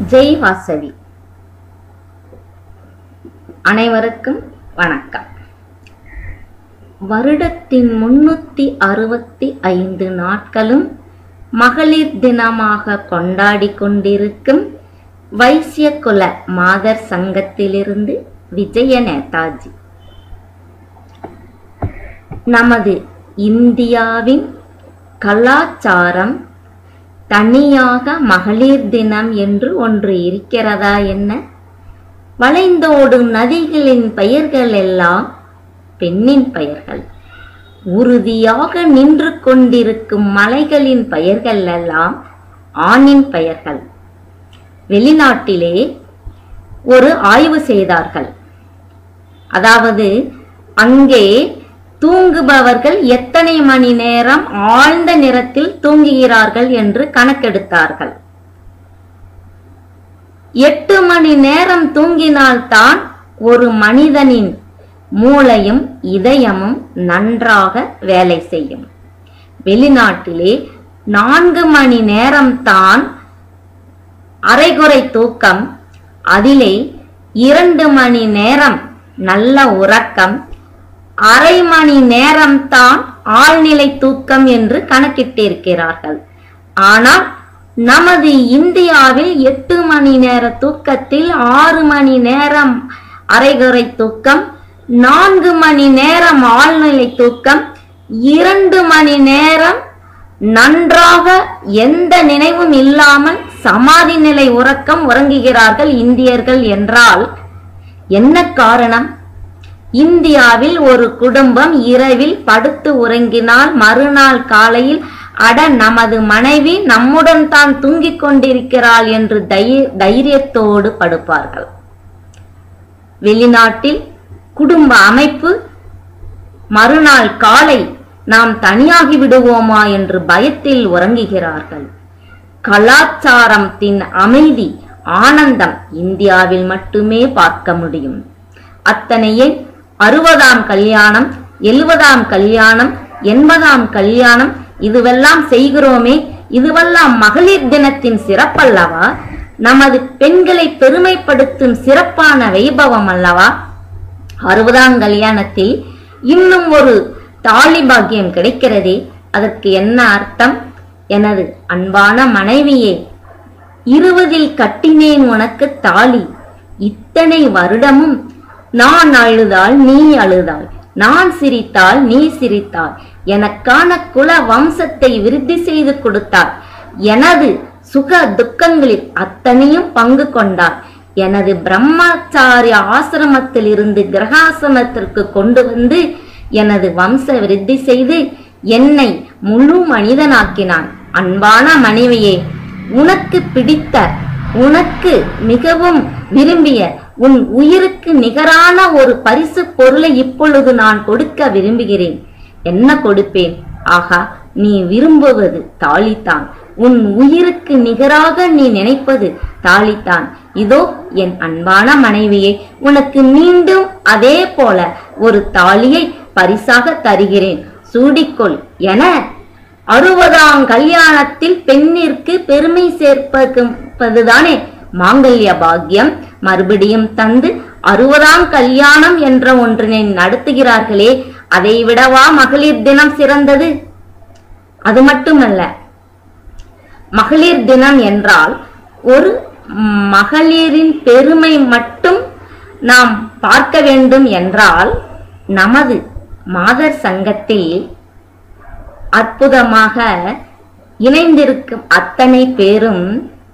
ஜெய் வாசவி. அனைவருக்கும் வணக்கம். வருடத்தின் 365 நாட்களும் மகளிர் தினமாக கொண்டாடி கொண்டிருக்கும் வைசிய குல மாதர் சங்கத்திலிருந்து விஜய நேதாஜி. நமது இந்தியாவின் கலாச்சாரம் தனியாக மகளிர் தினம் என்று ஒன்று இருக்கிறதா என்ன? வளைந்தோடும் நதிகளின் பெயர்கள் எல்லாம் பெண்ணின் பெயர்கள். உறுதியாக நின்று கொண்டிருக்கும் மலைகளின் பெயர்கள் எல்லாம் ஆணின் பெயர்கள். வெளிநாட்டிலே ஒரு ஆய்வு செய்தார்கள். அதாவது அங்கே தூங்குபவர்கள் எத்தனை மணி நேரம் ஆழ்ந்த நிறத்தில் தூங்குகிறார்கள் என்று கணக்கெடுத்தார்கள். 8 மணி நேரம் தூங்கினால்தான் ஒரு மனிதனின் மூளையும் இதயமும் நன்றாக வேலை செய்யும். வெளிநாட்டிலே 4 மணி நேரம் தான் அரைகுறை தூக்கம், அதிலே 2 மணி நேரம் நல்ல உறக்கம், அரை மணி நேரம் தான் ஆழ்நிலை தூக்கம் என்று கணக்கிட்டிருக்கிறார்கள். ஆனால் நமது இந்தியாவில் 8 மணி நேர தூக்கத்தில் 6 மணி நேரம் அரைகுறை தூக்கம், 4 மணி நேரம் ஆழ்நிலை தூக்கம், 2 மணி நேரம் நன்றாக எந்த நினைவும் இல்லாமல் சமாதி நிலை உறக்கம் உறங்குகிறார்கள் இந்தியர்கள் என்றால் என்ன காரணம்? இந்தியாவில் ஒரு குடும்பம் இரவில் படுத்து உறங்கினால் மறுநாள் காலையில் அட நமது மனைவி நம்முடன் தான் தூங்கிக் கொண்டிருக்கிறாள் என்று தைரியத்தோடு படுப்பார்கள். வெளிநாட்டில் குடும்ப அமைப்பு மறுநாள் காலை நாம் தனியாகி விடுவோமா என்று பயத்தில் உறங்குகிறார்கள். கலாச்சாரத்தின் அமைதி, ஆனந்தம் இந்தியாவில் மட்டுமே பார்க்க முடியும். அத்தனையே 60ஆம் கல்யாணம், 70ஆம் கல்யாணம், 80ஆம் கல்யாணம் இதுவெல்லாம் செய்கிறோமே, இதுவெல்லாம் மகளிர் தினத்தின் சிறப்பல்லவா? நமது பெண்களை பெருமைப்படுத்தும் சிறப்பான வைபவம் அல்லவா? 60ஆம் கல்யாணத்தில் இன்னும் ஒரு தாலி பாக்கியம் கிடைக்கிறதே, அதற்கு என்ன அர்த்தம்? எனது அன்பான மனைவியே, 20இல் கட்டினேன் உனக்கு தாலி, இத்தனை வருடமும் நான் அழுதால் நீ அழுதாள், நான் சிரித்தால் நீ சிரித்தாள், எனக்கான குல வம்சத்தை விருத்தி செய்து கொடுத்தார், எனது சுக துக்கங்களில் அத்தனையும் பங்கு கொண்டார், எனது பிரம்மச்சாரிய ஆசிரமத்தில் இருந்து கிரகாசிரமத்திற்கு கொண்டு வந்து எனது வம்ச விருத்தி செய்து என்னை முழு மனிதனாக்கினான். அன்பான மனைவியே, உனக்கு பிடித்த, உனக்கு மிகவும் விரும்பிய, உன் உயிருக்கு நிகரான ஒரு பரிசு பொருளை இப்பொழுது நான் கொடுக்க விரும்புகிறேன். என்ன கொடுப்பேன்? ஆகா, நீ விரும்புவது தாலித்தான். உன் உயிருக்கு நிகராக நீ நினைப்பது தாலித்தான். இதோ என் அன்பான மனைவியை, உனக்கு மீண்டும் அதே போல ஒரு தாலியை பரிசாக தருகிறேன், சூடிக்கொள் என 60ஆம் கல்யாணத்தில் பெண்ணிற்கு பெருமை சேர்ப்பதுதானே மாங்கல்ய பாக்கியம். மறுபடியும் தந்து 60ஆம் கல்யாணம் என்ற ஒன்றினை நடத்துகிறார்களே, அதை விடவா மகளிர் தினம் சிறந்தது? அது மட்டுமல்ல, மகளிர் தினம் என்றால் ஒரு மகளிரின் பெருமை மட்டும் நாம் பார்க்க வேண்டும் என்றால், நமது மாதர் சங்கத்தில் அற்புதமாக இணைந்திருக்கும் அத்தனை பேரும்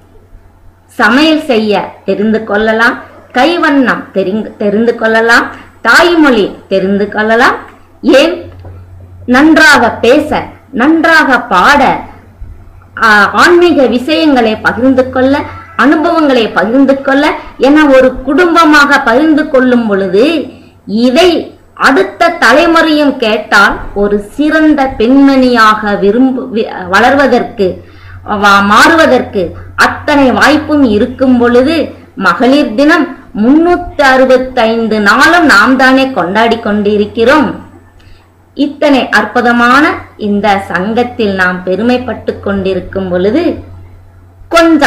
சமையல் செய்ய தெரிந்து கொள்ளலாம், கைவண்ணம் தெரிந்து கொள்ளலாம், தாய்மொழி தெரிந்து கொள்ளலாம், ஏன் நன்றாக பேச, நன்றாக பாட, ஆன்மீக விஷயங்களை பகிர்ந்து கொள்ள, அனுபவங்களை பகிர்ந்து கொள்ள என ஒரு குடும்பமாக பகிர்ந்து கொள்ளும் பொழுது இதை அடுத்த தலைமுறையும் கேட்டால் ஒரு சிறந்த பெண்மணியாக வளர்வதற்கு மாறுவதற்கு அத்தனை வாய்ப்பும் இருக்கும் பொழுது மகளிர் தினம் 365 நாளும் நாம் தானே கொண்டாடி கொண்டிருக்கிறோம். இத்தனை அற்புதமான இந்த சங்கத்தில் நாம் பெருமைப்பட்டு கொண்டிருக்கும் பொழுது கொஞ்சம்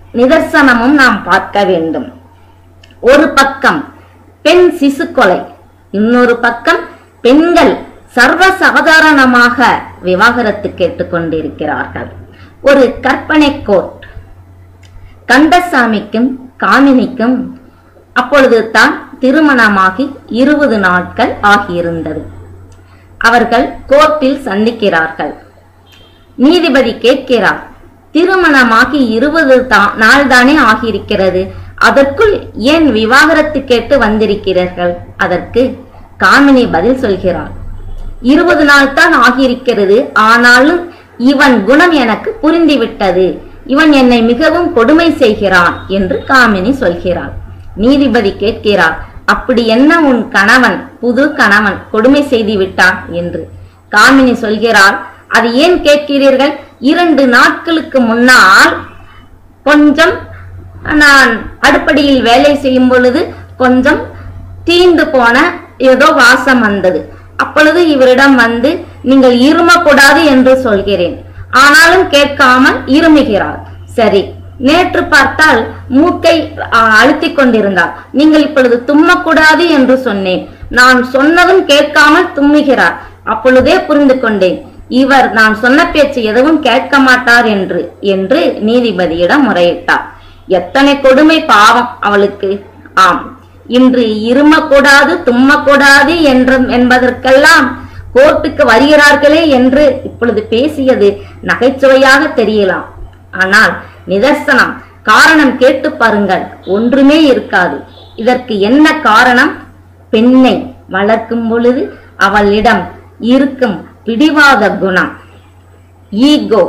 நிதர்சனமும் நாம் பார்க்க வேண்டும். ஒரு பக்கம் பெண் சிசு கொலை, இன்னொரு பக்கம் பெண்கள் சர்வசாதாரணமாக விவாகரத்து கேட்டுக்கொண்டிருக்கிறார்கள். ஒரு கற்பனை கோர்ட். கந்தசாமிக்கும் காமினிக்கும் அப்பொழுது தான் திருமணமாகி 20 நாட்கள் ஆகியிருந்தது. அவர்கள் கோர்ட்டில் சந்திக்கிறார்கள். நீதிபதி கேட்கிறார், திருமணமாகி 20 நாள் தானே ஆகியிருக்கிறது, அதற்குள் ஏன் விவாகரத்து கேட்டு வந்திருக்கிறீர்கள்? அதற்கு காமினி பதில் சொல்கிறார், 20 நாள் தான் ஆகியிருக்கிறது, ஆனாலும் இவன் குணம் எனக்கு புரிந்துவிட்டது, இவன் என்னை மிகவும் கொடுமை செய்கிறான் என்று காமினி சொல்கிறார். நீதிபதி கேட்கிறார், அப்படி என்ன உன் கணவன், புது கணவன் கொடுமை செய்து விட்டான் என்று. காமினி சொல்கிறார், அது ஏன் கேட்கிறீர்கள்? 2 நாட்களுக்கு முன்னால் கொஞ்சம் நான் அடுப்படியில் வேலை செய்யும் பொழுது கொஞ்சம் தீந்து போன ஏதோ வாசம் வந்தது. அப்பொழுது இவரிடம் வந்து நீங்கள் இருமக்கூடாது என்று சொல்கிறேன், ஆனாலும் கேட்காமல் இருமுகிறார். சரி, நேற்று பார்த்தால் மூக்கை அழுத்திக் கொண்டிருந்தார், நீங்கள் இப்பொழுது தும்மக்கூடாது என்று சொன்னேன், நான் சொன்னதும் கேட்காமல் தும்முகிறார். அப்பொழுதே புரிந்து கொண்டேன், இவர் நான் சொன்ன பேச்சு எதுவும் கேட்க மாட்டார் என்று நீதிபதியிடம் முறையிட்டார். எத்தனை கொடுமை பாவம் அவளுக்கு! ஆம், இன்று இருமக்கூடாது தும்மக்கூடாது என்பதற்கெல்லாம் கோர்ட்டுக்கு வருகிறார்களே என்று இப்பொழுது பேசியது நகைச்சுவையாக தெரியலாம். ஆனால் நிதர்சனம் காரணம் கேட்டு பாருங்கள், ஒன்றுமே இருக்காது. இதற்கு என்ன காரணம்? பெண்ணை வளர்க்கும் பொழுது அவளிடம் இருக்கும் பிடிவாத குணம், ஈகோ,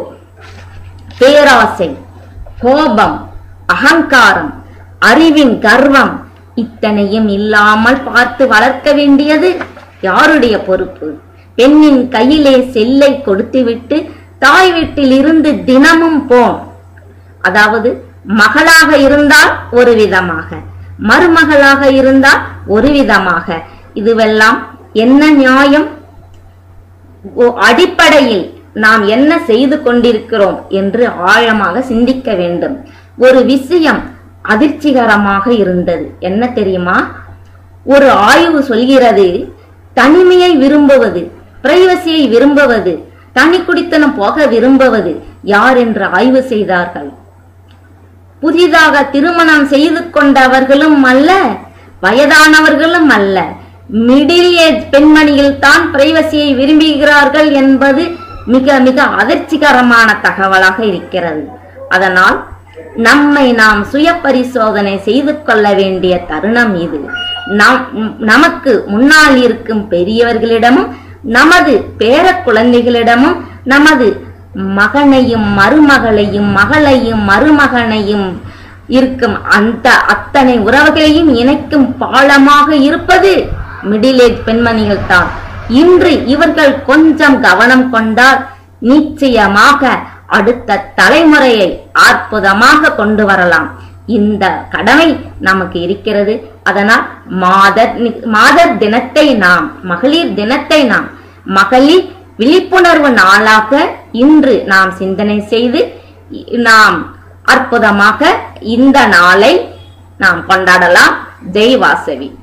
பேராசை, கோபம், அகங்காரம், அறிவின் கர்வம், இத்தனையும் இல்லாமல் பார்த்து வளர்க்க வேண்டியது யாருடைய பொறுப்பு? பெண்ணின் கையிலே செல்லை கொடுத்துவிட்டு தாய் வீட்டில் இருந்து தினமும் போன். அதாவது மகளாக இருந்தால் ஒரு விதமாக, மருமகளாக இருந்தால் ஒரு விதமாக. இதுவெல்லாம் என்ன நியாயம்? அடிப்படையில் நாம் என்ன செய்து கொண்டிருக்கிறோம் என்று ஆழமாக சிந்திக்க வேண்டும். ஒரு விஷயம் அதிர்ச்சிகரமாக இருந்தது. என்ன தெரியுமா? ஒரு ஆய்வு சொல்கிறது, தனிமையை விரும்புவது, பிரைவசியை விரும்புவது, தனி குடித்தனம் போக விரும்புவது யார் என்று ஆய்வு செய்தார்கள். புதிதாக திருமணம் செய்து கொண்டவர்களும் அல்ல, வயதானவர்களும் அல்ல, மிடில் ஏஜ் பெண்மணிகள் தான் பிரைவசியை விரும்புகிறார்கள் என்பது மிக மிக அதிர்ச்சிகரமான தகவலாக இருக்கிறது. அதனால் நம்மை நாம் சுய பரிசோதனை செய்து கொள்ள வேண்டிய தருணம் இது. நமக்கு முன்னால் இருக்கும் பெரியவர்களிடமும் நமது பேர குழந்தைகளிடமும் நமது மகனையும் மருமகளையும் மகளையும் மருமகனையும் இருக்கும் அந்த அத்தனை உறவுகளையும் இணைக்கும் பாலமாக இருப்பது மிடில் ஏஜ் பெண்மணிகள் தான். இன்று இவர்கள் கொஞ்சம் கவனம் கொண்டால் நிச்சயமாக அடுத்த தலைமுறையை அற்புதமாக கொண்டு வரலாம். இந்த கடமை நமக்கு இருக்கிறது. அதனால் மாதர் தினத்தை நாம், மகளிர் தினத்தை நாம் மகளிர் விழிப்புணர்வு நாளாக இன்று நாம் சிந்தனை செய்து நாம் அற்புதமாக இந்த நாளை நாம் கொண்டாடலாம். ஜெய் வாசவி.